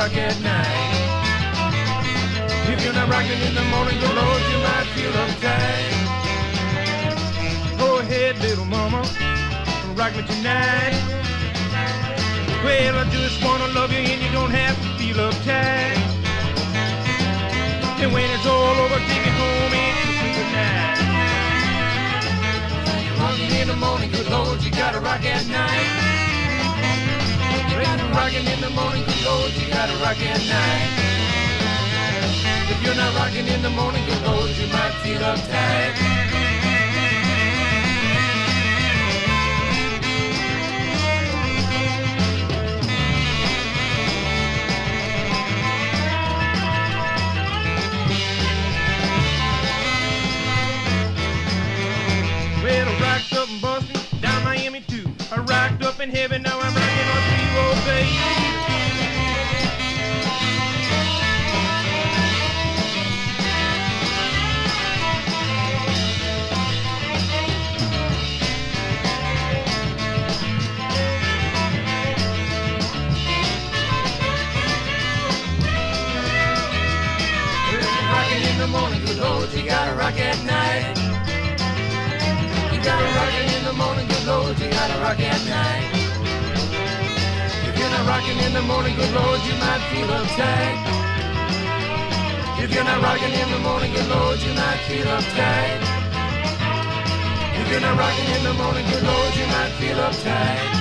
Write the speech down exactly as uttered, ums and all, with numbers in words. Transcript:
rock at night. If you're not rocking in the morning, good Lord, you might feel uptight. Go ahead, little mama, rock me tonight. Well, I just wanna love you and you don't have to feel uptight. And when it's all over, take it home and kiss me goodnight. You're rocking in the morning, good Lord, you gotta rock at night. When you're rocking in the morning, good Lord, you gotta rock at night. If you're not rocking in the morning, good Lord, you might feel uptight. Well, I rocked up in Boston, down Miami too. I rocked up in heaven, now I'm rocking on Steve-O, baby. In the morning, good Lord, you gotta rock at night. You gotta rock it in the morning, good Lord, you gotta rock at night. If you're not rocking in the morning, good Lord, you might feel uptight. If you're not rocking in the morning, good Lord, you might feel uptight. If you're not rocking in the morning, good Lord, you might feel uptight.